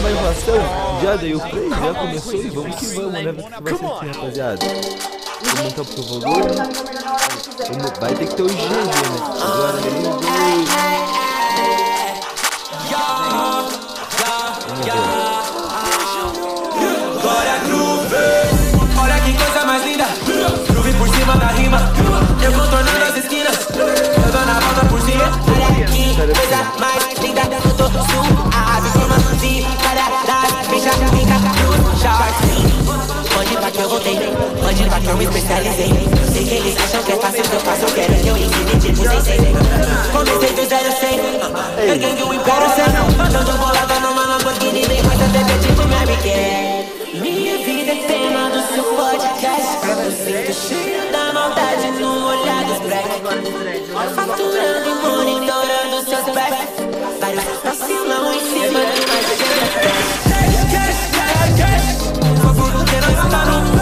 mais enrolação? Já dei o play, já começou e vamos que vamos, né? Ver o que vai ser assim, rapaziada. Vamos aumentar pro volume. Vai ter que ter o GG, né? Agora ele Glória Groove. Olha que coisa mais linda. Groove por cima da rima. Eu contornando as esquinas. Eu dando a volta por cima. Olha que coisa mais linda. Eu tô suave como assim. Cada bicha fica no charme. Pode ir pra que eu voltei. Pode ir pra que eu me especializei. Eu sei que eles acham que é fácil o que eu faço. Eu quero que eu ensine tipo sem ser. Comecei do 0 a 100. Erguendo o império sem. Dando bolada numa Lamborghini. Nem mais até tipo Mary Kay. Minha vida é tema do seu podcast. Eu sinto cheio da maldade no olhar dos black. Faturando e monitorando seus pés. Vários vacilão em cima de mais agenda. Por favor, porque nós tá no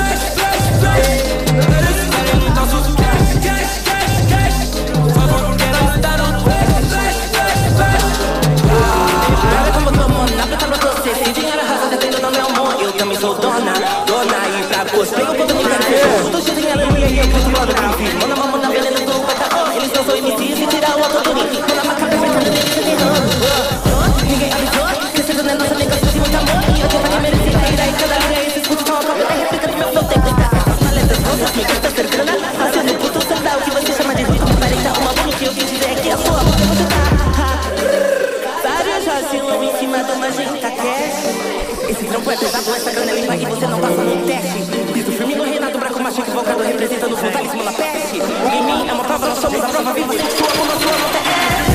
eles querem nossos por favor, porque nós tá no olha como eu tô mona, aplica pra você. Se dinheiro arrasa, depende do meu amor. Eu também sou dona e pra cosplay eu boto no canto. Eu tô cheio de aleluia e eu canto modo grave. Manda uma manda beleza do bata. Eles não são MCs e tirar o autotune. Manda uma capa apertando neles e errando. Ninguém avisou, crescendo na nossa negação de muito amor. E eu tenho que merecer a ira e cada linha esses putos são a própria réplica do meu flow. Tem que estar com as paletas rosas, me gasta cercana. Fazendo puto sandal, o que você chama de ruim. Parenta uma boca, o que eu quis dizer é que a sua boca você tá. Vários vacilam em cima de uma gente cash. Esse trampo é pesado, essa grana é limpa e você não passa no teste. Piso firme no Renato, braco macho invocado, representando o frontalismo na peste. Em mim é uma prova, nós somos a prova viva. Sem sua mão, nós somos até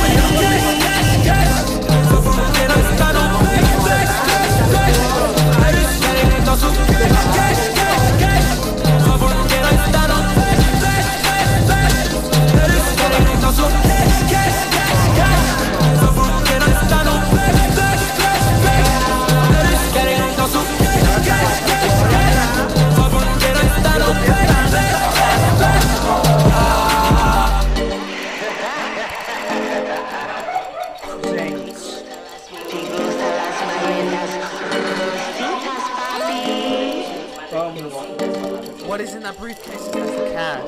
What is in that briefcase? That's the cash.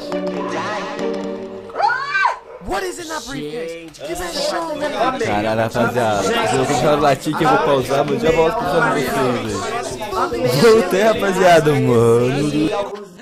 What is in that briefcase? Caralho, rapaziada. Eu vou deixar o latir que eu vou pausar, mas já volto com os amigos. Voltei, rapaziada, mano.